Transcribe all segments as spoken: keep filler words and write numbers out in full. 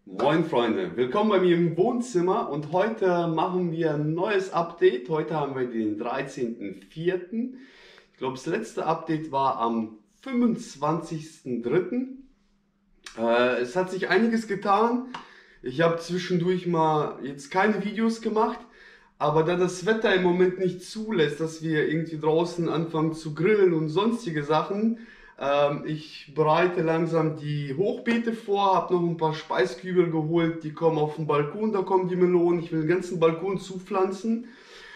Moin Freunde, willkommen bei mir im Wohnzimmer und heute machen wir ein neues Update. Heute haben wir den dreizehnten vierten Ich glaube, das letzte Update war am fünfundzwanzigsten dritten Äh, es hat sich einiges getan. Ich habe zwischendurch mal jetzt keine Videos gemacht, aber da das Wetter im Moment nicht zulässt, dass wir irgendwie draußen anfangen zu grillen und sonstige Sachen, ähm, ich bereite langsam die Hochbeete vor, habe noch ein paar Speiskübel geholt, die kommen auf den Balkon, da kommen die Melonen. Ich will den ganzen Balkon zupflanzen.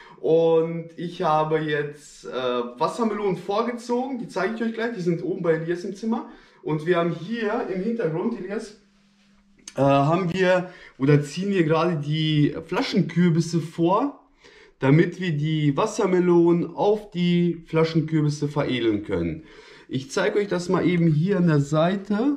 Und ich habe jetzt äh, Wassermelonen vorgezogen, die zeige ich euch gleich, die sind oben bei Elias im Zimmer. Und wir haben hier im Hintergrund, Elias, äh, haben wir oder ziehen wir gerade die Flaschenkürbisse vor, damit wir die Wassermelonen auf die Flaschenkürbisse veredeln können. Ich zeige euch das mal eben hier an der Seite.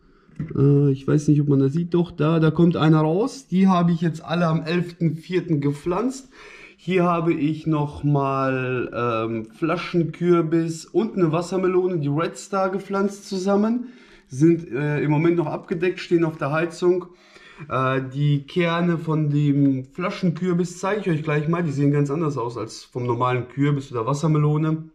Äh, ich weiß nicht, ob man das sieht. Doch, da, da kommt einer raus. Die habe ich jetzt alle am elften vierten gepflanzt. Hier habe ich nochmal ähm, Flaschenkürbis und eine Wassermelone, die Red Star, gepflanzt zusammen. Sind äh, im Moment noch abgedeckt, stehen auf der Heizung. Äh, die Kerne von dem Flaschenkürbis zeige ich euch gleich mal. Die sehen ganz anders aus als vom normalen Kürbis oder Wassermelone.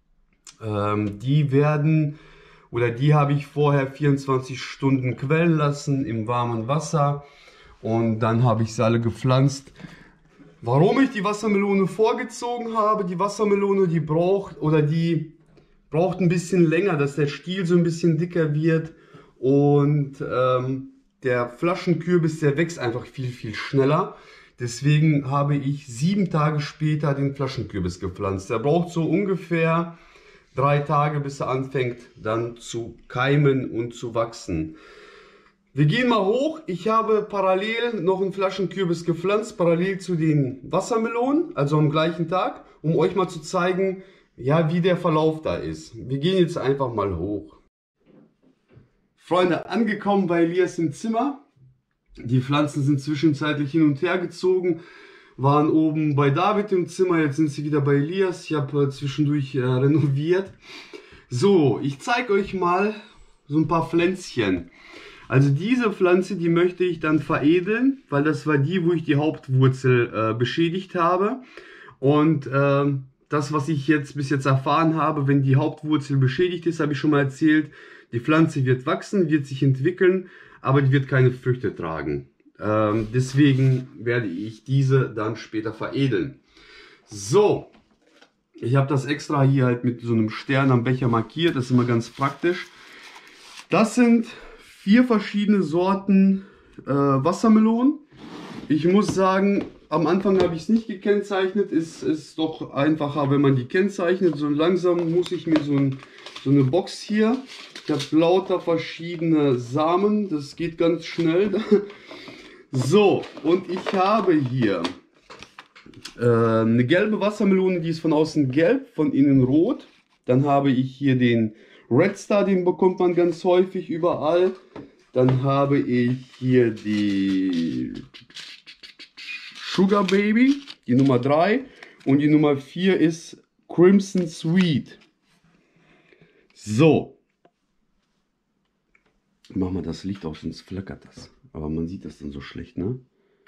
Ähm, die werden oder die habe ich vorher vierundzwanzig Stunden quellen lassen im warmen Wasser und dann habe ich sie alle gepflanzt. Warum ich die Wassermelone vorgezogen habe, die Wassermelone, die braucht oder die braucht ein bisschen länger, dass der Stiel so ein bisschen dicker wird und ähm, der Flaschenkürbis, der wächst einfach viel, viel schneller. Deswegen habe ich sieben Tage später den Flaschenkürbis gepflanzt. Der braucht so ungefähr drei Tage, bis er anfängt dann zu keimen und zu wachsen. Wir gehen mal hoch. Ich habe parallel noch einen Flaschenkürbis gepflanzt, parallel zu den Wassermelonen, also am gleichen Tag, um euch mal zu zeigen, ja, wie der Verlauf da ist. Wir gehen jetzt einfach mal hoch. Freunde, angekommen bei Elias im Zimmer. Die Pflanzen sind zwischenzeitlich hin und her gezogen, waren oben bei David im Zimmer, jetzt sind sie wieder bei Elias. Ich habe äh, zwischendurch äh, renoviert. So, ich zeige euch mal so ein paar Pflänzchen. Also diese Pflanze, die möchte ich dann veredeln, weil das war die, wo ich die Hauptwurzel äh, beschädigt habe. Und äh, das, was ich jetzt bis jetzt erfahren habe, wenn die Hauptwurzel beschädigt ist, habe ich schon mal erzählt, die Pflanze wird wachsen, wird sich entwickeln, aber die wird keine Früchte tragen. Ähm, deswegen werde ich diese dann später veredeln. So, ich habe das extra hier halt mit so einem Stern am Becher markiert, das ist immer ganz praktisch. Das sind vier verschiedene Sorten äh, Wassermelonen. Ich muss sagen, am Anfang habe ich es nicht gekennzeichnet. Es ist doch einfacher, wenn man die kennzeichnet. So langsam muss ich mir so, ein, so eine Box hier. Ich habe lauter verschiedene Samen. Das geht ganz schnell. So, und ich habe hier äh, eine gelbe Wassermelone, die ist von außen gelb, von innen rot. Dann habe ich hier den Red Star, den bekommt man ganz häufig überall. Dann habe ich hier die Sugar Baby, die Nummer drei. Und die Nummer vier ist Crimson Sweet. So. Machen wir das Licht aus, sonst flackert das. Aber man sieht das dann so schlecht, ne?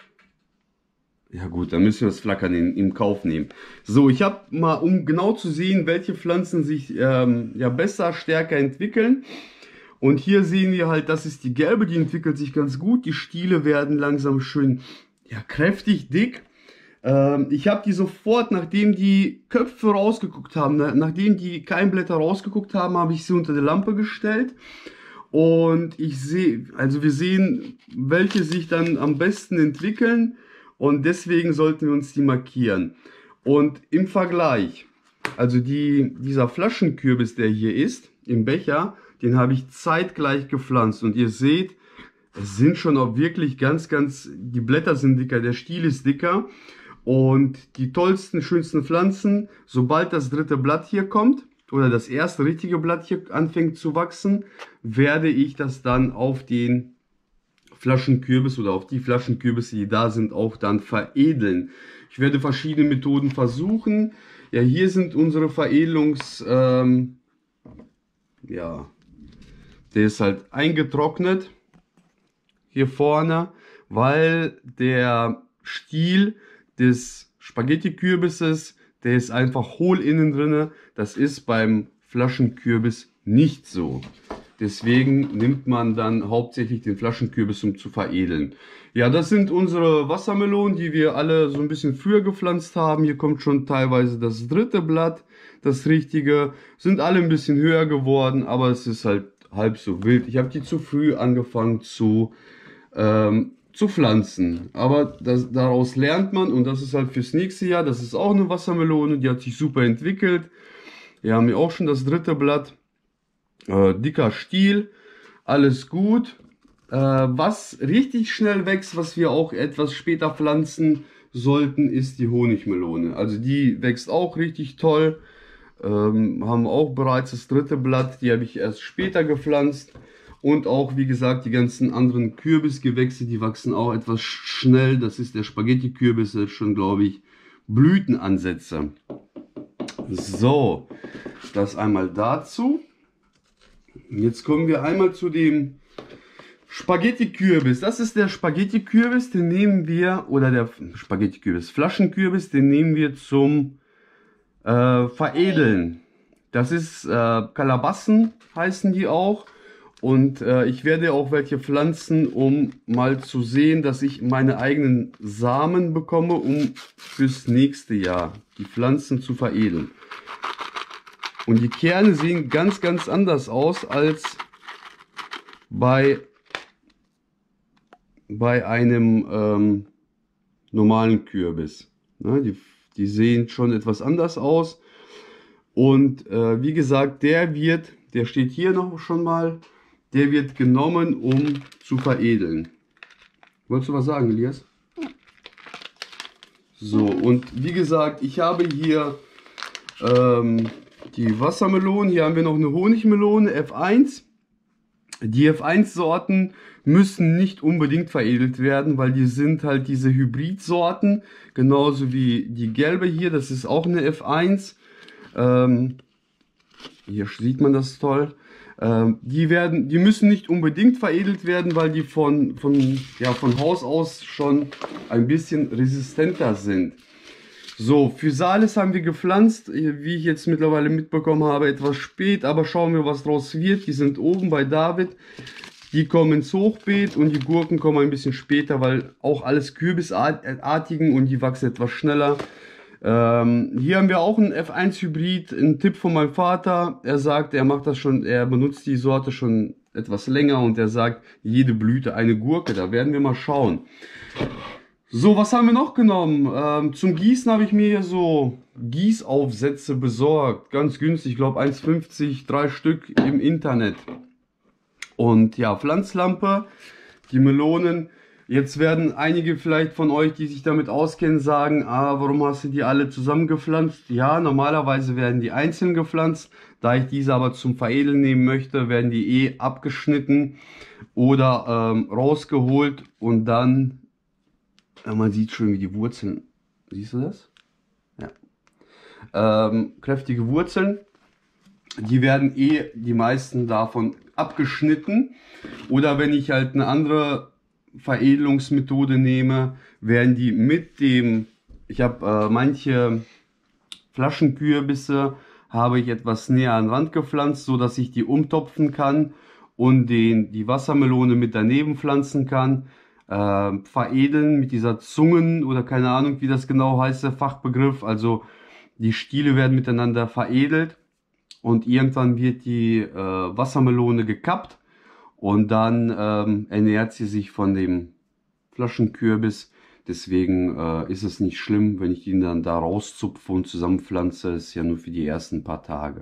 Ja gut, dann müssen wir das Flackern in, in Kauf nehmen. So, ich habe mal, um genau zu sehen, welche Pflanzen sich ähm, ja besser, stärker entwickeln. Und hier sehen wir halt, das ist die gelbe, die entwickelt sich ganz gut. Die Stiele werden langsam schön, ja, kräftig, dick. Ähm, ich habe die sofort, nachdem die Köpfe rausgeguckt haben, nachdem die Keimblätter rausgeguckt haben, habe ich sie unter die Lampe gestellt. Und ich sehe, also wir sehen, welche sich dann am besten entwickeln. Und deswegen sollten wir uns die markieren. Und im Vergleich, also die, dieser Flaschenkürbis, der hier ist, im Becher, den habe ich zeitgleich gepflanzt. Und ihr seht, es sind schon auch wirklich ganz, ganz, die Blätter sind dicker, der Stiel ist dicker. Und die tollsten, schönsten Pflanzen, sobald das dritte Blatt hier kommt, oder das erste richtige Blatt hier anfängt zu wachsen, werde ich das dann auf den Flaschenkürbis oder auf die Flaschenkürbisse, die da sind, auch dann veredeln. Ich werde verschiedene Methoden versuchen. Ja, hier sind unsere Veredelungs... Ähm, ja, der ist halt eingetrocknet. hier vorne, weil der Stiel des Spaghetti-Kürbisses, der ist einfach hohl innen drinne. Das ist beim Flaschenkürbis nicht so. Deswegen nimmt man dann hauptsächlich den Flaschenkürbis, um zu veredeln. Ja, das sind unsere Wassermelonen, die wir alle so ein bisschen früher gepflanzt haben. Hier kommt schon teilweise das dritte Blatt, das richtige. Sind alle ein bisschen höher geworden, aber es ist halt halb so wild. Ich habe die zu früh angefangen zu, ähm, zu pflanzen. Aber das, daraus lernt man und das ist halt fürs nächste Jahr. Das ist auch eine Wassermelone, die hat sich super entwickelt. Wir haben hier auch schon das dritte Blatt. Äh, dicker Stiel, alles gut. Äh, was richtig schnell wächst, was wir auch etwas später pflanzen sollten, ist die Honigmelone. Also die wächst auch richtig toll. Ähm, haben auch bereits das dritte Blatt, die habe ich erst später gepflanzt. Und auch, wie gesagt, die ganzen anderen Kürbisgewächse, die wachsen auch etwas schnell. Das ist der Spaghetti-Kürbis, das ist schon, glaube ich, Blütenansätze. So, das einmal dazu. Jetzt kommen wir einmal zu dem Spaghetti-Kürbis. Das ist der Spaghetti-Kürbis, den nehmen wir, oder der Spaghetti-Kürbis, Flaschenkürbis, den nehmen wir zum äh, Veredeln. Das ist äh, Kalabassen, heißen die auch. Und äh, ich werde auch welche pflanzen, um mal zu sehen, dass ich meine eigenen Samen bekomme, um fürs nächste Jahr die Pflanzen zu veredeln. Und die Kerne sehen ganz, ganz anders aus als bei, bei einem ähm, normalen Kürbis. Ne, die, die sehen schon etwas anders aus. Und äh, wie gesagt, der wird, der steht hier noch schon mal, der wird genommen, um zu veredeln. Wolltest du was sagen, Elias? So, und wie gesagt, ich habe hier ähm, die Wassermelonen. Hier haben wir noch eine Honigmelone, F eins. Die F eins Sorten müssen nicht unbedingt veredelt werden, weil die sind halt diese Hybridsorten. Genauso wie die gelbe hier, das ist auch eine F eins. Ähm, hier sieht man das toll. Ähm, die werden, die müssen nicht unbedingt veredelt werden, weil die von, von, ja, von Haus aus schon ein bisschen resistenter sind. So, Physalis haben wir gepflanzt, wie ich jetzt mittlerweile mitbekommen habe, etwas spät, aber schauen wir, was draus wird. Die sind oben bei David, die kommen ins Hochbeet und die Gurken kommen ein bisschen später, weil auch alles Kürbisartigen und die wachsen etwas schneller. Ähm, hier haben wir auch einen F eins Hybrid, ein Tipp von meinem Vater. Er sagt, er macht das schon, er benutzt die Sorte schon etwas länger und er sagt, jede Blüte eine Gurke. Da werden wir mal schauen. So, was haben wir noch genommen? Ähm, zum Gießen habe ich mir hier so Gießaufsätze besorgt. Ganz günstig, ich glaube eins fünfzig, drei Stück im Internet. Und ja, Pflanzlampe, die Melonen. Jetzt werden einige vielleicht von euch, die sich damit auskennen, sagen, ah, warum hast du die alle zusammengepflanzt? Ja, normalerweise werden die einzeln gepflanzt. Da ich diese aber zum Veredeln nehmen möchte, werden die eh abgeschnitten oder ähm, rausgeholt und dann, ja, man sieht schön, wie die Wurzeln, siehst du das? Ja. Ähm, kräftige Wurzeln, die werden eh, die meisten davon abgeschnitten. Oder wenn ich halt eine andere Veredelungsmethode nehme, werden die mit dem, ich habe äh, manche Flaschenkürbisse, habe ich etwas näher an den Rand gepflanzt, so dass ich die umtopfen kann und den, die Wassermelone mit daneben pflanzen kann. Äh, veredeln mit dieser Zungen oder keine Ahnung, wie das genau heißt, der Fachbegriff. Also die Stiele werden miteinander veredelt und irgendwann wird die äh, Wassermelone gekappt. Und dann ähm, ernährt sie sich von dem Flaschenkürbis. Deswegen äh, ist es nicht schlimm, wenn ich ihn dann da rauszupfe und zusammenpflanze. Das ist ja nur für die ersten paar Tage.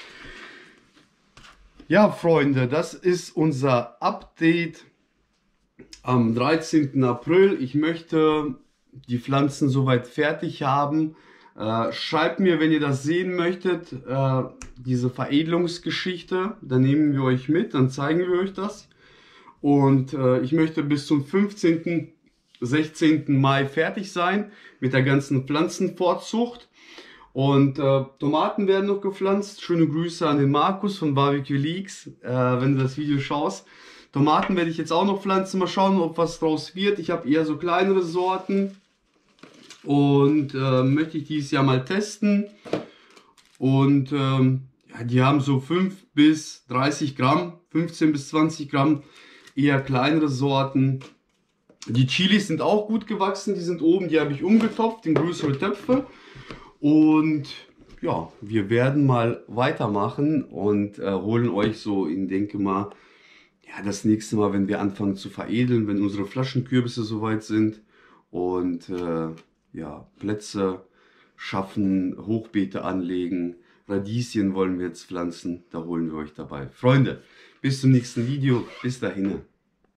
Ja, Freunde, das ist unser Update am dreizehnten April. Ich möchte die Pflanzen soweit fertig haben. Äh, schreibt mir, wenn ihr das sehen möchtet, äh, diese Veredelungsgeschichte, dann nehmen wir euch mit, dann zeigen wir euch das. Und äh, ich möchte bis zum fünfzehnten, sechzehnten Mai fertig sein mit der ganzen Pflanzenfortzucht. Und äh, Tomaten werden noch gepflanzt. Schöne Grüße an den Markus von Barbecue Leaks, äh, wenn du das Video schaust. Tomaten werde ich jetzt auch noch pflanzen. Mal schauen, ob was draus wird. Ich habe eher so kleinere Sorten. Und äh, möchte ich dieses Jahr mal testen. Und ähm, ja, die haben so fünf bis dreißig Gramm, fünfzehn bis zwanzig Gramm, eher kleinere Sorten. Die Chilis sind auch gut gewachsen, die sind oben, die habe ich umgetopft in größere Töpfe. Und ja, wir werden mal weitermachen und äh, holen euch so, ich denke mal, ja, das nächste Mal, wenn wir anfangen zu veredeln, wenn unsere Flaschenkürbisse soweit sind und äh, ja, Plätze schaffen, Hochbeete anlegen, Radieschen wollen wir jetzt pflanzen, da holen wir euch dabei. Freunde, bis zum nächsten Video, bis dahin.